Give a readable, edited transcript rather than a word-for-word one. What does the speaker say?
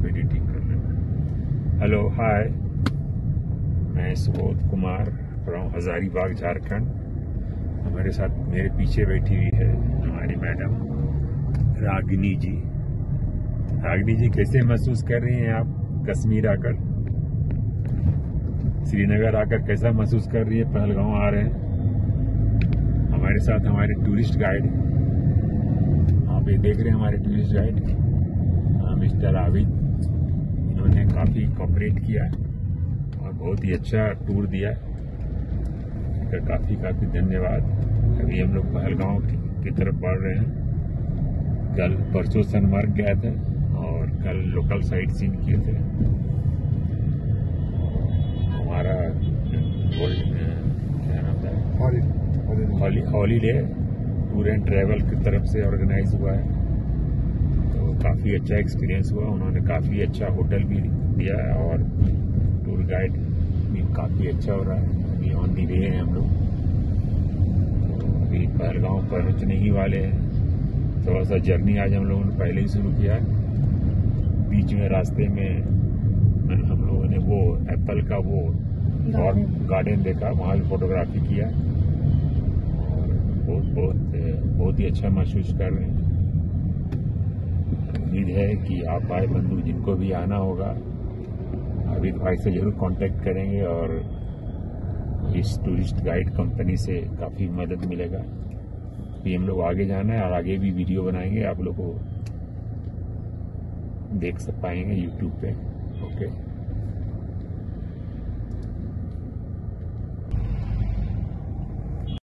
इसको एडिटिंग कर लेना। हेलो हाय, मैं सुबोध कुमार फ्रॉम हजारीबाग झारखंड। हमारे साथ मेरे पीछे बैठी हुई है हमारी मैडम रागिनी जी। रागिनी जी, कैसे महसूस कर रही हैं आप कश्मीर आकर, श्रीनगर आकर कैसा महसूस कर रही है? पहलगांव आ रहे हैं। हमारे साथ हमारे टूरिस्ट गाइड, आप ये देख रहे हैं हमारे टूरिस्ट गाइड मिस्टर आबिद। इन्होंने काफ़ी कोऑपरेट किया और बहुत ही अच्छा टूर दिया। इनका काफ़ी धन्यवाद। अभी हम लोग पहलगांव की तरफ बढ़ रहे हैं। कल परसों सोनमर्ग गए थे और कल लोकल साइट सीन किए थे। हमारा क्या नाम था, हॉलीडे टूर एंड ट्रैवल की तरफ से ऑर्गेनाइज हुआ है। तो काफ़ी अच्छा एक्सपीरियंस हुआ। उन्होंने काफ़ी अच्छा होटल भी दिया है और टूर गाइड भी काफ़ी अच्छा हो रहा है। अभी ऑन दी वे हैं हम लोग। तो अभी पहलगांव पहुंचने ही वाले हैं। थोड़ा सा जर्नी आज हम लोगों ने पहले ही शुरू किया है। बीच में रास्ते में हम लोगों ने वो एप्पल का वो गार्डन देखा, वहाँ भी फोटोग्राफी किया और बहुत ही अच्छा महसूस कर रहे हैं। उम्मीद है कि आप आए बंधु, जिनको भी आना होगा आबिद भाई से जरूर कांटेक्ट करेंगे और इस टूरिस्ट गाइड कंपनी से काफ़ी मदद मिलेगा। भी हम लोग आगे जाना है और आगे भी वीडियो बनाएंगे, आप लोग को देख पाएंगे यूट्यूब पे। ओके।